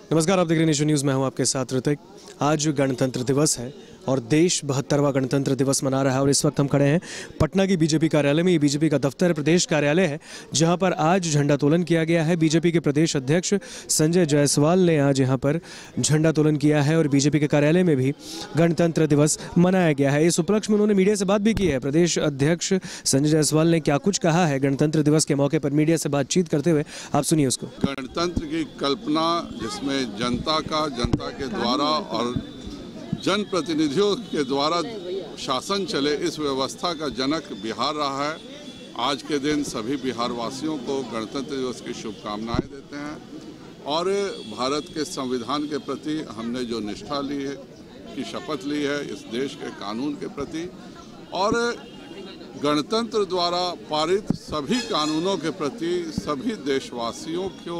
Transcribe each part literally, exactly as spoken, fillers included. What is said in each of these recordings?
नमस्कार, आप देख रहे हैं नेशन न्यूज़। मैं हूं आपके साथ ऋतिक। आज गणतंत्र दिवस है और देश बहत्तरवां गणतंत्र दिवस मना रहा है और इस वक्त हम खड़े हैं पटना की बीजेपी कार्यालय में। ये बीजेपी का दफ्तर प्रदेश कार्यालय है जहां पर आज झंडोत्तोलन किया गया है। बीजेपी के प्रदेश अध्यक्ष संजय जायसवाल ने आज यहां पर झंडोत्तोलन किया है और बीजेपी के कार्यालय में भी गणतंत्र दिवस मनाया गया है। इस उपलक्ष्य में उन्होंने मीडिया से बात भी की है। प्रदेश अध्यक्ष संजय जायसवाल ने क्या कुछ कहा है गणतंत्र दिवस के मौके पर मीडिया से बातचीत करते हुए, आप सुनिए उसको। गणतंत्र की कल्पना जिसमें जनता का जनता के द्वारा और जनप्रतिनिधियों के द्वारा शासन चले, इस व्यवस्था का जनक बिहार रहा है। आज के दिन सभी बिहार वासियों को गणतंत्र दिवस की शुभकामनाएं देते हैं और भारत के संविधान के प्रति हमने जो निष्ठा ली है, की शपथ ली है इस देश के कानून के प्रति, और गणतंत्र द्वारा पारित सभी कानूनों के प्रति सभी देशवासियों को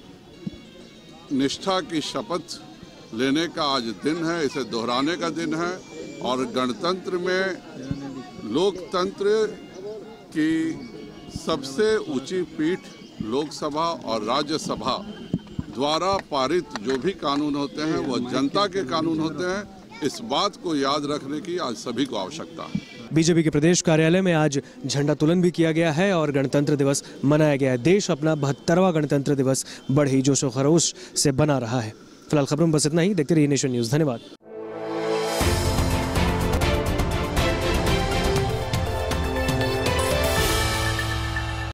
निष्ठा की शपथ लेने का आज दिन है, इसे दोहराने का दिन है। और गणतंत्र में लोकतंत्र की सबसे ऊंची पीठ लोकसभा और राज्यसभा द्वारा पारित जो भी कानून होते हैं वो जनता के कानून होते हैं। इस बात को याद रखने की आज सभी को आवश्यकता है। बीजेपी के प्रदेश कार्यालय में आज झंडोत्तोलन भी किया गया है और गणतंत्र दिवस मनाया गया है। देश अपना बहत्तरवां गणतंत्र दिवस बड़े ही जोशो खरोश से बना रहा है। फिलहाल खबरों में बस इतना ही। देखते रहिए नेशन न्यूज़। धन्यवाद।